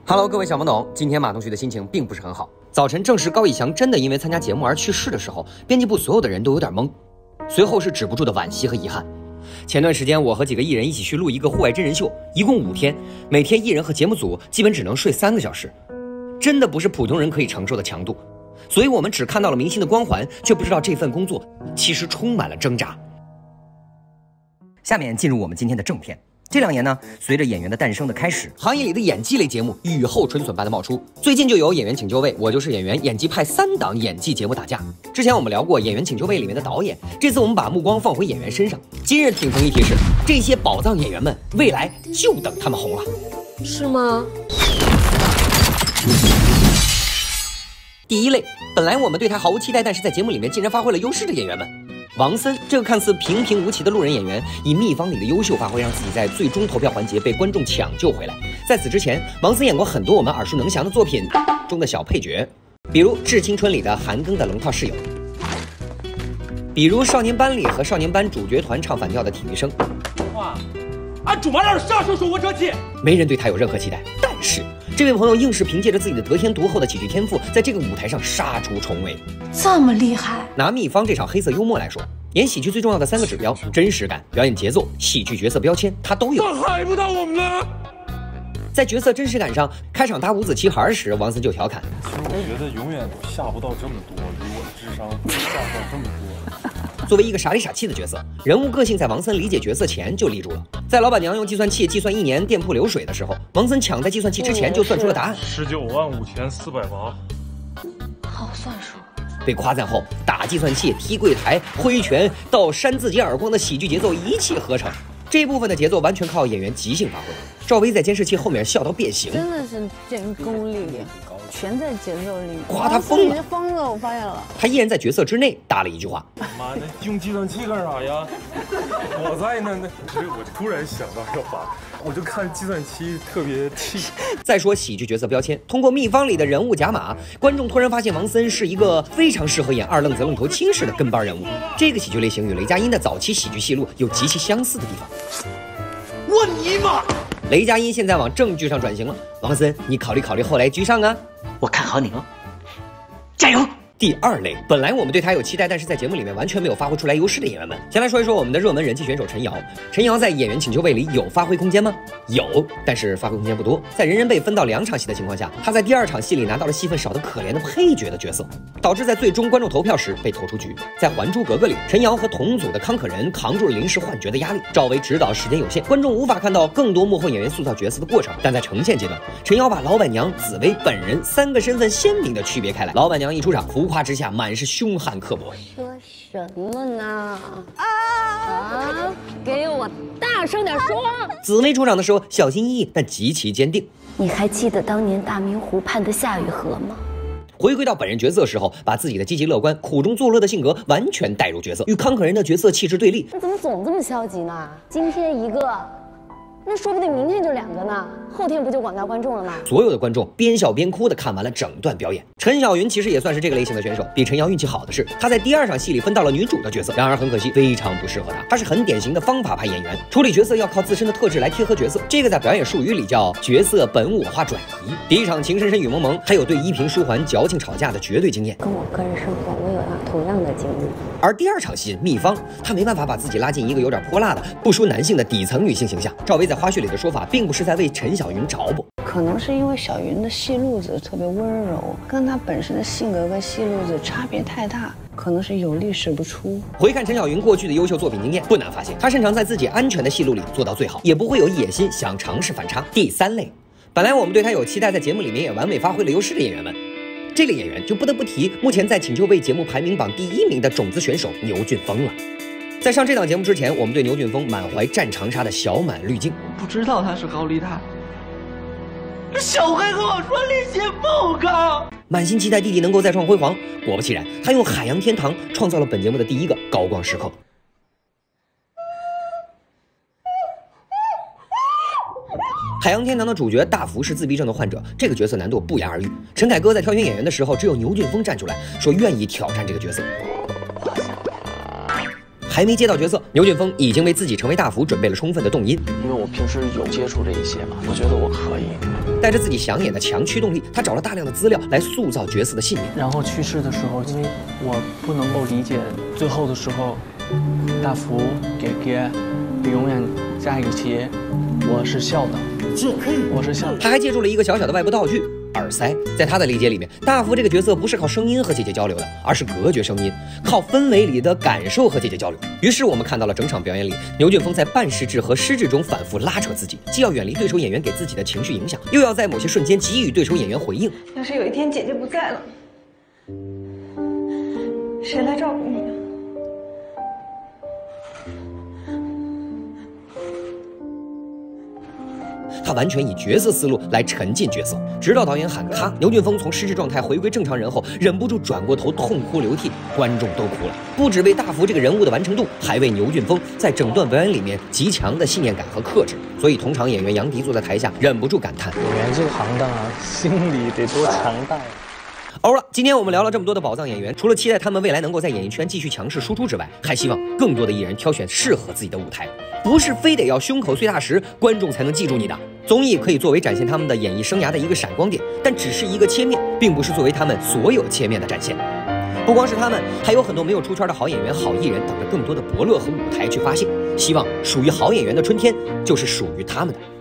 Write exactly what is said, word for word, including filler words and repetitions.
Hello， 各位小懵懂，今天马同学的心情并不是很好。早晨证实高以翔真的因为参加节目而去世的时候，编辑部所有的人都有点懵，随后是止不住的惋惜和遗憾。前段时间我和几个艺人一起去录一个户外真人秀，一共五天，每天艺人和节目组基本只能睡三个小时，真的不是普通人可以承受的强度。所以我们只看到了明星的光环，却不知道这份工作其实充满了挣扎。下面进入我们今天的正片。这两年呢，随着演员的诞生的开始，行业里的演技类节目雨后春笋般的冒出。最近就有《演员请就位》、《我就是演员》、演技派三档演技节目打架。之前我们聊过《演员请就位》里面的导演，这次我们把目光放回演员身上。今日挺同一提示，这些宝藏演员们，未来就等他们红了， 是吗？ 第一类，本来我们对他毫无期待，但是在节目里面竟然发挥了优势的演员们。王森这个看似平平无奇的路人演员，以秘方里的优秀发挥，让自己在最终投票环节被观众抢救回来。在此之前，王森演过很多我们耳熟能详的作品中的小配角，比如《致青春》里的韩庚的龙套室友，比如《少年班》里和少年班主角团唱反调的体育生。 哇，俺主马让啥时候说我这气？ 没人对他有任何期待，但是这位朋友硬是凭借着自己的得天独厚的喜剧天赋，在这个舞台上杀出重围。 这么厉害！ 拿秘方这场黑色幽默来说，演喜剧最重要的三个指标：真实感、表演节奏、喜剧角色标签，他都有。 那还不到我们呢？ 在角色真实感上，开场打五子棋牌时，王森就调侃：“ 我觉得永远下不到这么多，以我的智商下不到这么多。” 作为一个傻里傻气的角色，人物个性在王森理解角色前就立住了。在老板娘用计算器计算一年店铺流水的时候，王森抢在计算器之前就算出了答案： 十九万五千四百八。 好算数。 被夸赞后，打计算器、踢柜台、挥拳到扇自己耳光的喜剧节奏一气呵成。这部分的节奏完全靠演员即兴发挥。赵薇在监视器后面笑到变形， 真的是见功力，全在节奏里。 夸他疯了， 你疯了，我发现了。 他依然在角色之内搭了一句话：“ 妈的，用计算器干啥呀？我在呢。”那所以我突然想到要把，我就看计算器特别气。 再说喜剧角色标签，通过秘方里的人物甲马，观众突然发现王森是一个非常适合演二愣子愣头青式的跟班人物。这个喜剧类型与雷佳音的早期喜剧戏路有极其相似的地方。 我尼玛！ 雷佳音现在往正剧上转型了，王森，你考虑考虑后来居上啊！ 我看好你哦，加油！ 第二类，本来我们对他有期待，但是在节目里面完全没有发挥出来优势的演员们。先来说一说我们的热门人气选手陈瑶。陈瑶在《演员请就位》里有发挥空间吗？有，但是发挥空间不多。在人人被分到两场戏的情况下，他在第二场戏里拿到了戏份少得可怜的配角的角色，导致在最终观众投票时被投出局。在《还珠格格》里，陈瑶和同组的康可人扛住了临时换角的压力。赵薇指导时间有限，观众无法看到更多幕后演员塑造角色的过程，但在呈现阶段，陈瑶把老板娘、紫薇本人三个身份鲜明的区别开来。老板娘一出场，浮夸之下满是凶悍刻薄。 说什么呢？啊啊！给我大声点说！ 紫薇出场的时候小心翼翼，但极其坚定。 你还记得当年大明湖畔的夏雨荷吗？ 回归到本人角色时候，把自己的积极乐观、苦中作乐的性格完全带入角色，与康可人的角色气质对立。 你怎么总这么消极呢？今天一个，那说不定明天就两个呢，后天不就广大观众了吗？ 所有的观众边笑边哭的看完了整段表演。陈小云其实也算是这个类型的选手，比陈瑶运气好的是，她在第二场戏里分到了女主的角色，然而很可惜，非常不适合她。她是很典型的方法派演员，处理角色要靠自身的特质来贴合角色，这个在表演术语里叫角色本我化转移。第一场情深深雨蒙蒙，还有对依萍舒缓矫情吵架的绝对经验， 跟我个人生活我有样同样的经历。 而第二场戏秘方，她没办法把自己拉进一个有点泼辣的不输男性的底层女性形象。赵薇在花絮里的说法，并不是在为陈小云找补， 可能是因为小云的戏路子特别温柔，跟她本身的性格跟戏路子差别太大，可能是有力使不出。 回看陈小云过去的优秀作品经验，不难发现，她擅长在自己安全的戏路里做到最好，也不会有野心想尝试反差。第三类，本来我们对她有期待，在节目里面也完美发挥了优势的演员们。这类演员就不得不提目前在请就位节目排名榜第一名的种子选手牛俊峰了。在上这档节目之前，我们对牛俊峰满怀战长沙的小满滤镜， 不知道他是高利贷。小黑和我说利息不高， 满心期待弟弟能够再创辉煌。果不其然，他用海洋天堂创造了本节目的第一个高光时刻。海洋天堂的主角大福是自闭症的患者，这个角色难度不言而喻。陈凯歌在挑选演员的时候，只有牛俊峰站出来说愿意挑战这个角色。还没接到角色，牛俊峰已经为自己成为大福准备了充分的动因。 因为我平时有接触这一些嘛，我觉得我可以。 带着自己想演的强驱动力，他找了大量的资料来塑造角色的信念。 然后去世的时候，因为我不能够理解，最后的时候，大福给给永远加一个结，我是笑的，我是笑的。 他还借助了一个小小的外部道具。耳塞，在他的理解里面，大福这个角色不是靠声音和姐姐交流的，而是隔绝声音，靠氛围里的感受和姐姐交流。于是我们看到了整场表演里，牛俊峰在半失智和失智中反复拉扯自己，既要远离对手演员给自己的情绪影响，又要在某些瞬间给予对手演员回应。 要是有一天姐姐不在了，谁来照顾你啊？ 他完全以角色思路来沉浸角色，直到导演喊咔，牛俊峰从失智状态回归正常人后，忍不住转过头痛哭流涕，观众都哭了。不只为大福这个人物的完成度，还为牛俊峰在整段表演里面极强的信念感和克制。所以同场演员杨迪坐在台下忍不住感叹： 演员这个行当啊，心理得多强大呀！ 欧了，今天我们聊了这么多的宝藏演员，除了期待他们未来能够在演艺圈继续强势输出之外，还希望更多的艺人挑选适合自己的舞台，不是非得要胸口碎大石，观众才能记住你的。综艺可以作为展现他们的演艺生涯的一个闪光点，但只是一个切面，并不是作为他们所有切面的展现。不光是他们，还有很多没有出圈的好演员、好艺人，等着更多的伯乐和舞台去发现。希望属于好演员的春天，就是属于他们的。